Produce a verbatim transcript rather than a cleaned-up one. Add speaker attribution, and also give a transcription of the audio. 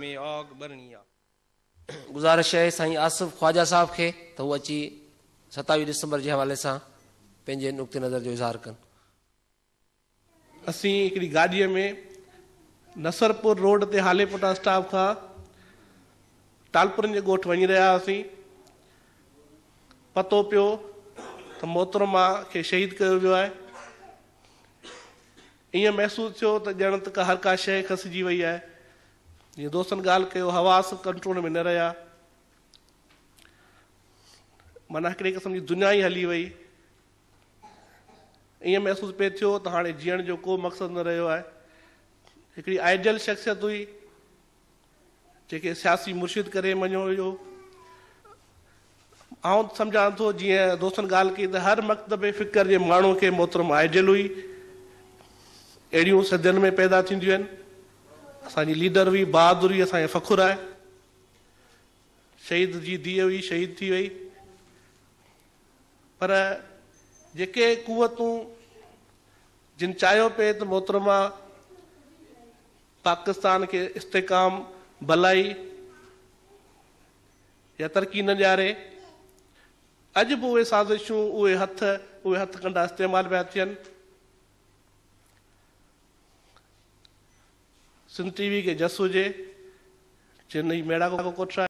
Speaker 1: में आग बरनी आहे।
Speaker 2: गुज़ारिश है साईं आसिफ ख्वाजा साहब के तो वो अची सतावीह दिसंबर के हवाले से पंहिंजे नुक्ते नज़र जो इज़हार कनि।
Speaker 3: असीं हिकिड़ी गाॾीअ में नसरपुर रोड ते हालेपुटा स्टाफ खां टालपुरनि जे ॻोठ वञी रहिया हुआसीं। पतो पियो त मोहतरमा खे शहीद कयो वियो आहे। ईअं महसूसु थियो त ॼण त हर का शइ खसिजी वई आहे। जीअं दोस्तनि ॻाल्हि कयो हवास कंट्रोल में न रहिया, माना हिकिड़े क़िस्म जी दुनिया ई हली वई। ईअं महसूसु पिए थियो त हाणे जीअण जो को मक़सदु न रहियो आहे। हिकिड़ी आइडियल शख़्सियत हुई जेके सियासी मुर्शिद करे मञियो हुयो। आउं सम्झां थो जीअं दोस्तनि ॻाल्हि कई त हर मकतब फ़िक्र जे माण्हू खे मोहतरम आइडियल हुई। अहिड़ियूं सदियुनि में पैदा थींदियूं आहिनि। असांजी लीडर हुई, बहादुरी असांखे फ़खुरु आहे। शहीद जी धीअ हुई, शहीद थी वई। पर जेके कुवतूं जिन चाहियो पिए त मोहतरमा पाकिस्तान खे इस्तेकाम, भलाई या तरक़ी न ॾियारे, अॼु बि उहे साज़िशूं, उहे हथ उहे हथ कंडा इस्तेमाल पिया थियनि। सिंध टीवी के जस हुजे, चेन्नई मेड़ा को कोठरा